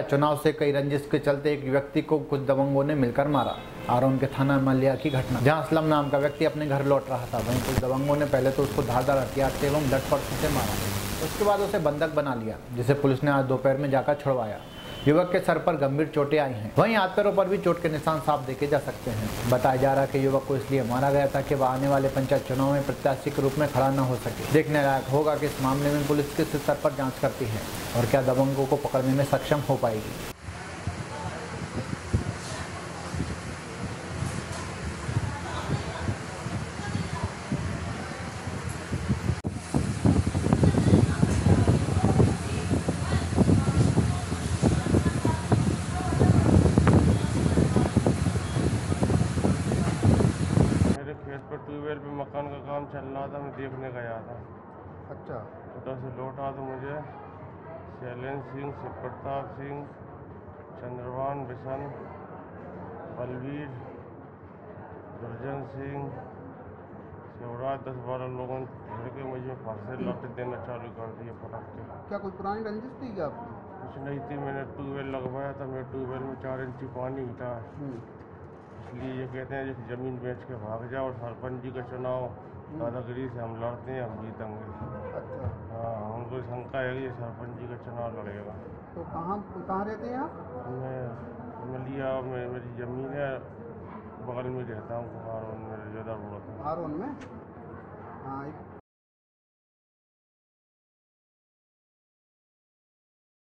पंचायत चुनाव से कई रंजिश के चलते एक व्यक्ति को कुछ दबंगों ने मिलकर मारा। आरोन के थाना मलिया की घटना, जहां असलम नाम का व्यक्ति अपने घर लौट रहा था, वहीं कुछ दबंगों ने पहले तो उसको धारदार हथियार से एवं लटपट से मारा। उसके बाद उसे बंधक बना लिया, जिसे पुलिस ने आज दोपहर में जाकर छुड़वाया। युवक के सर पर गंभीर चोटें आई हैं, वहीं हाथ पैरों पर भी चोट के निशान साफ देखे जा सकते हैं। बताया जा रहा है कि युवक को इसलिए मारा गया था कि वह आने वाले पंचायत चुनाव में प्रत्याशी के रूप में खड़ा न हो सके। देखने लायक होगा कि इस मामले में पुलिस किस स्तर पर जांच करती है और क्या दबंगों को पकड़ने में सक्षम हो पाएगी। खेत पर ट्यूबवेल पे मकान का काम चल रहा था, मैं देखने गया था। अच्छा। उधर से लौटा तो मुझे शैलेंद्र सिंह, शिव प्रताप सिंह, चंद्रभान बिशन, बलवीर, दुर्जन सिंह, शिवराज, 10-12 लोगों ने के मुझे फांसी लौट देना चालू कर दिया फटक के। क्या कोई पुरानी रंजिश थी क्या आपकी? कुछ नहीं थी, मैंने ट्यूबवेल लगवाया था, मेरे ट्यूबवेल में 4 इंची पानी था। इसलिए ये कहते हैं कि ज़मीन बेच के भाग जाओ और सरपंच जी का चुनाव दादागिरी से हम लड़ते हैं, हम जीतेंगे। अच्छा। हाँ, हमको शंका है कि सरपंच जी का चुनाव लड़ेगा। तो कहाँ रहते हैं आप? मैं मलिया में मेरी ज़मीन है, बगल में रहता हूँ, आरोन में, ज़्यादा रोड है। आरोन में? हाँ।